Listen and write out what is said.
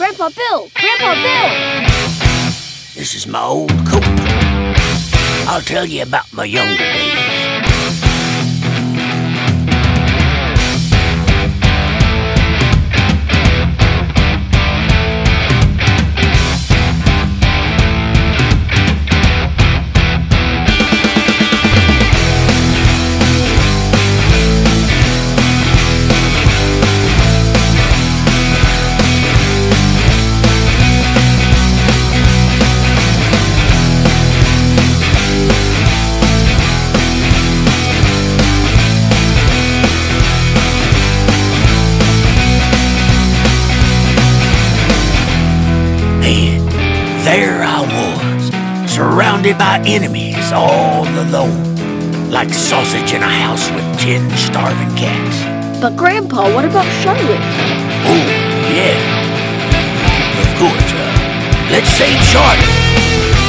Grandpa Bill! Grandpa Bill! This is my old coat. I'll tell you about my younger days. There I was, surrounded by enemies, all alone, like sausage in a house with 10 starving cats. But Grandpa, what about Charlotte? Oh, yeah. Of course, let's save Charlotte.